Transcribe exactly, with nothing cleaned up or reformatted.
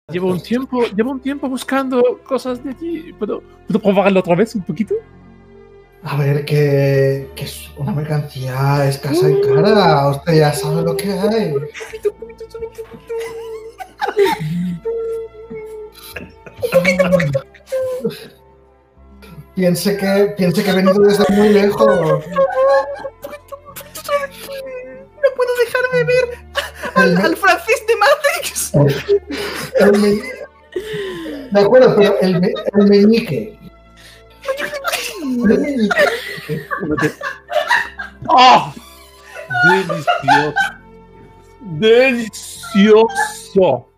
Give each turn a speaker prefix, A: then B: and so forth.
A: Llevo un tiempo, llevo un tiempo buscando cosas de ti. ¿Puedo, ¿puedo probarlo otra vez un poquito?
B: A ver, que, que es una mercancía escasa y cara. Usted ya sabe lo que hay.
A: Un poquito, un poquito, solo un poquito.
B: Piense que, piense que he venido desde muy lejos.
C: No puedo dejar de ver al, al Francis de Matrix.
B: El me- De acuerdo, pero el, me- el meñique. El meñique.
A: ¡Oh! Delicioso. Delicioso.